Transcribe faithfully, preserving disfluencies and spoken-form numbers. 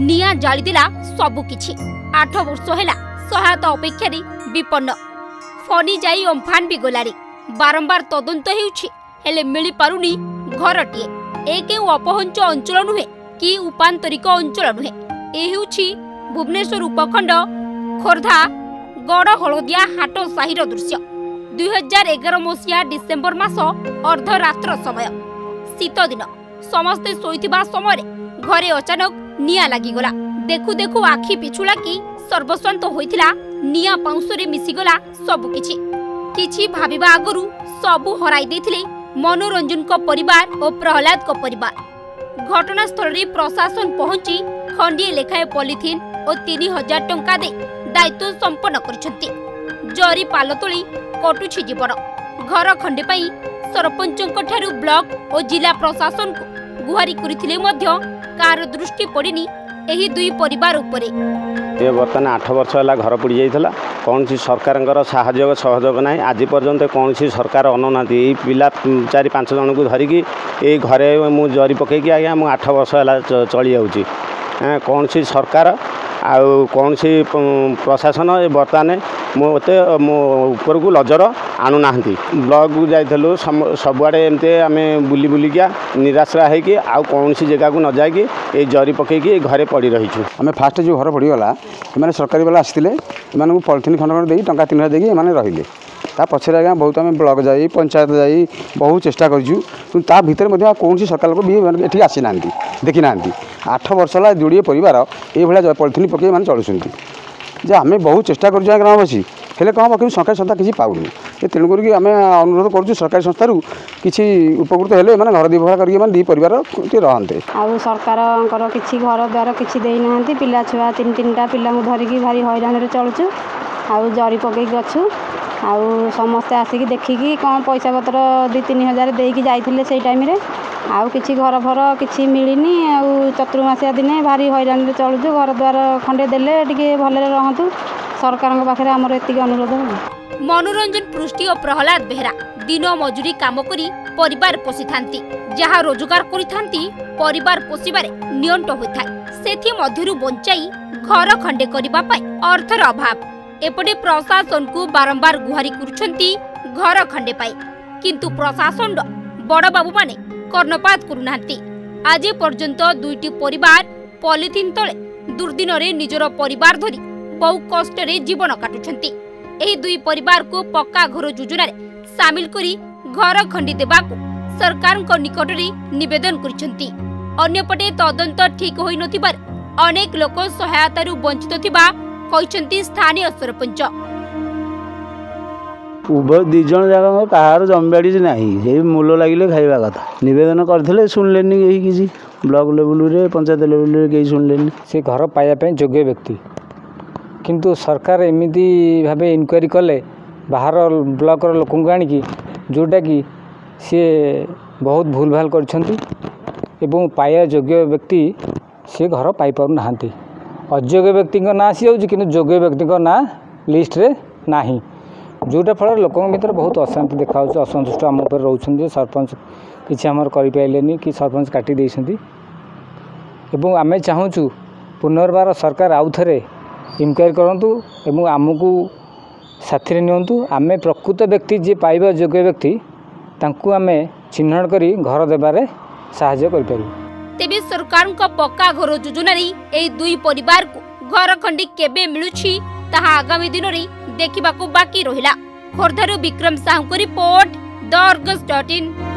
निया जालीदेला सबुकिछि। आठ वर्ष हैला सहायता अपेक्षा विपन्न। फनी जाई अम्फान भी गलारी। बारंबार तदंत हेउछि हेले मिली पारुनी घरटिए। ए केउ अपहंच अंचल नुहे कि उपांतरिक अंचल नुहे। ए हेउछि भुवनेश्वर उपखंड खोर्धा गड़ हलदिया हाट साहिर दृश्य। दुई हजार एगार मसीहा डिसेम्बर मास अर्धरात्र समय शीत दिन समस्ते शोइथिबा समय घरे अचानक निया लागिगला। देखु देखु आखि पिछुला कि सर्वस्वांत होइथिला। निया पाउंसरे मिसिगला सबुकिछि। किछि भाबिबा आगरु सबु हराई देथिले मनोरंजन को परिवार और प्रहलाद को परिवार। घटनास्थल रे प्रशासन पहुंची खंडिए लेखाए पॉलिथिन और तीन हजार टंका दे दायित्व संपन्न करिसंती। जरी पाल तोली कटुछि जीवन। घर खंडे पई सरपंचक ठारू ब्लॉक और जिला प्रशासन को गुहारी करिथिले मध्य कार दृष्टि पड़िनी एही दुई परिवार उपरे। ये बर्तमान आठ वर्ष है घर पड़ जाइए। कौन सी सरकार साहयोग सहयोग ना आज पर्यंत कौन सी सरकार अनुना पिला चार पांच जन को धरिकी ये घरे मु जरी पकईकी आज्ञा मुझे आठ वर्ष है चली जाऊँगी। कौन सी सरकार आउ कौन सी प्रशासन ये बर्तमान मत मो ऊपर को लजर आणुना। ब्लॉक को जाइलु सबुआड़े एमती आम बुली बुलिका निराश्रा होगी आउ कौन सी जगह को न जाकि ये जरी पकईकी घरे पड़ रही। आम फास्ट जो घर पड़गला मैंने सरकारी वाला आसते एम पॉलिथिन खंड खंड दे टंका तीन हजार देकी रही। ता पछे आज्ञा बहुत आम ब्लॉक जाई पंचायत जाई बहुत चेष्टा करूँ। ता भितर कौन सी सरकार लोक भी ये आसी ना देखी ना। आठ वर्ष है जोड़े परिवार ये पॉलिथिन पकई मैंने चलुँच जे आम बहुत चेष्टा कर ग्रामवासी हेले कम कि सरकारी संस्था किसी पाऊनी। तेणुक आम अनुरोध करूँ सरकारी संस्था किसी उपकृत हेले मैंने घर दिभा कर परिवार रहते। आउ सरकार किसी घर द्वार किसी देना पिला छुआ तीन तीन टा पिला धरिकी भारी हैरान चलुचु। आउ जरी पकईक अच्छु आउ समस्ते आसिक देखिकी कौन पैसा पतर दु तीन हजार देकी जाइथिले से टाइम रे आउ किसी घर भर किसी मिलनी। आउ चतुर्मासिया दिने भारी हैरान चलुचु। घर द्वार खंडे देले टिके भलरे रहंतु। सरकार पाखे आमर एतिक अनुरोध। मनोरंजन पृष्टि और प्रहलाद बेहरा दिन मजूरी काम करी परिवार पोषि थांती। जहा रोजगार करि थांती परिवार पोषिबारे नियंट होइथाय। सेथि मध्यरु बंचाई घर खंडे करिबा पई अर्थर अभाव। एपटे प्रशासन को बारंबार गुहारी करुछंती घर खंडे पाई किंतु प्रशासन बड़ बाबू माने कर्णपात करुनांती। आज पर्यंत दुईटी परिवार पॉलिथिन तले दुर्दिन रे निजर परिवार धरी बहु कष्ट रे जीवन काटुछंती। एही दुई परिवार को पक्का घर योजना रे शामिल करी घर खंडी देबाकू सरकार को निकट रे निवेदन करिसंती। अन्यपटे तदंत ठीक होई नथिबार अनेक लोक सहायता रु वंचित थिबा कहते स्थानीय सरपंच। उभय दिज जाक कहार जमीबाड़ी ना मूल लगे खाଇବା कथा नवेदन करते शुणिले यही किसी ब्लॉक लेवल पंचायत लेवल कहीं शुणिले से घर पाइबा योग्य व्यक्ति किंतु सरकार एमती भाव इनक्वारी कले बाहर ब्लॉक लोक आनिकी जोटा कि सी बहुत भूल भाल कर पाया योग्य व्यक्ति सी घर पाइपर ना। अयोग्य व्यक्ति ना आसी जाऊँगी कि योग्य व्यक्ति ना लिस्ट रे नाही जोटा फल लोक भर बहुत अशांति देखा असंतुष्ट आम उपर रोचे। सरपंच किसी आमर करें कि सरपंच काटी देइछंती एवं आमे चाहूँ पुनर्बार सरकार आउ थे इनक्वारी करूँ एवं आमको साथी नियंतु। आमे प्रकृत व्यक्ति जी पाइबा योग्य व्यक्ति तांकु आमे चिन्हट करी घर देबारे साहाय्य करिपारू। तेबे सरकार का पक्का घर योजना रे दुई परिवार को घर खंडी केबे मिलुछि ताहा आगामी दिन रे देखिबाकू बाकी रहिला। खोर्धारू विक्रम साहू को report the Argus dot in.